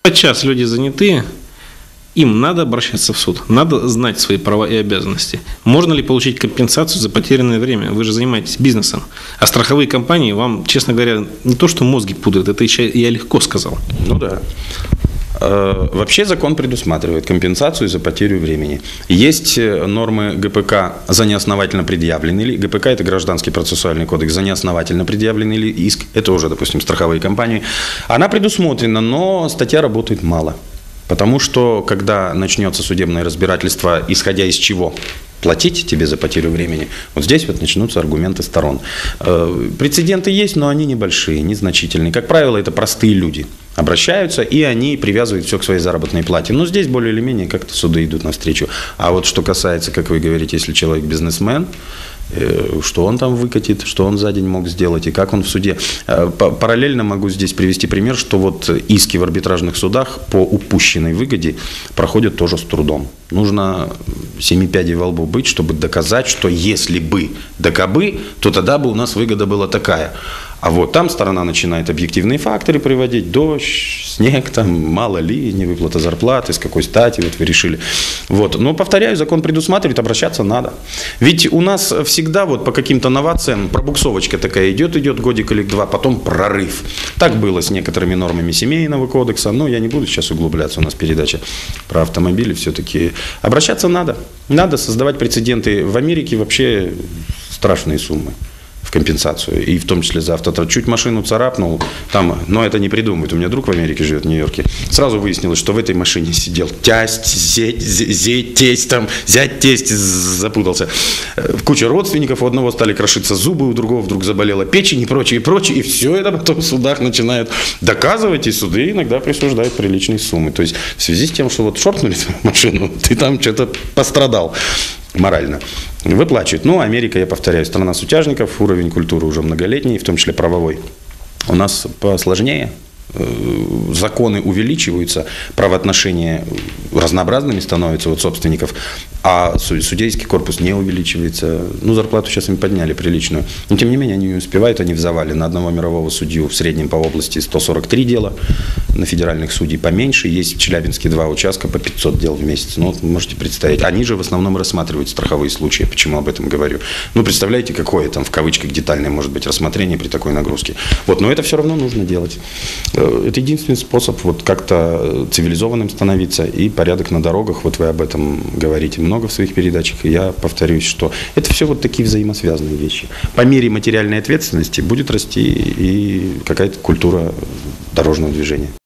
Подчас люди заняты, им надо обращаться в суд, надо знать свои права и обязанности. Можно ли получить компенсацию за потерянное время? Вы же занимаетесь бизнесом. А страховые компании вам, честно говоря, не то что мозги путают, это я легко сказал. Ну да. Вообще закон предусматривает компенсацию за потерю времени. Есть нормы ГПК за неосновательно предъявленный ГПК – это Гражданский процессуальный кодекс, за неосновательно предъявленный иск, это уже, допустим, страховые компании. Она предусмотрена, но статья работает мало. Потому что, когда начнется судебное разбирательство, исходя из чего платить тебе за потерю времени, вот здесь вот начнутся аргументы сторон. Прецеденты есть, но они небольшие, незначительные. Как правило, это простые люди обращаются, и они привязывают все к своей заработной плате. Но здесь более или менее как-то суды идут навстречу. А вот что касается, как вы говорите, если человек бизнесмен, что он там выкатит, что он за день мог сделать и как он в суде. Параллельно могу здесь привести пример, что вот иски в арбитражных судах по упущенной выгоде проходят тоже с трудом. Нужно 7 пядей во лбу быть, чтобы доказать, что если бы, да кабы, то тогда бы у нас выгода была такая. А вот там сторона начинает объективные факторы приводить: дождь, снег, там, мало ли, невыплата зарплаты, с какой стати, вот вы решили. Вот. Но, повторяю, закон предусматривает, обращаться надо. Ведь у нас всегда вот по каким-то новациям пробуксовочка такая идет годик или два, потом прорыв. Так было с некоторыми нормами семейного кодекса, но я не буду сейчас углубляться, у нас передача про автомобили все-таки. Обращаться надо. Надо создавать прецеденты. В Америке вообще страшные суммы в компенсацию, и в том числе за автотранспорт. Чуть машину царапнул, там, но это не придумывают. У меня друг в Америке живет, в Нью-Йорке. Сразу выяснилось, что в этой машине сидел тесть, зять, тесть, там, зять, тесть, запутался. Куча родственников, у одного стали крошиться зубы, у другого вдруг заболела печень и прочее, и все это потом в судах начинают доказывать, и суды иногда присуждают приличные суммы. То есть в связи с тем, что вот шоркнули твою машину, ты там что-то пострадал морально, выплачивают. Ну, Америка, я повторяю, страна сутяжников, уровень культуры уже многолетний, в том числе правовой. У нас посложнее. Законы увеличиваются, правоотношения разнообразными становятся от собственников, а судейский корпус не увеличивается. Ну, зарплату сейчас им подняли приличную. Но, тем не менее, они не успевают, они в завале. На одного мирового судью в среднем по области 143 дела, на федеральных судей поменьше. Есть в Челябинске 2 участка по 500 дел в месяц. Ну, вот можете представить. Они же в основном рассматривают страховые случаи. Почему об этом говорю? Ну, представляете, какое там, в кавычках, детальное может быть рассмотрение при такой нагрузке. Вот, но это все равно нужно делать. Это единственный способ вот как-то цивилизованным становиться, и порядок на дорогах, вот вы об этом говорите много в своих передачах, и я повторюсь, что это все вот такие взаимосвязанные вещи. По мере материальной ответственности будет расти и какая-то культура дорожного движения.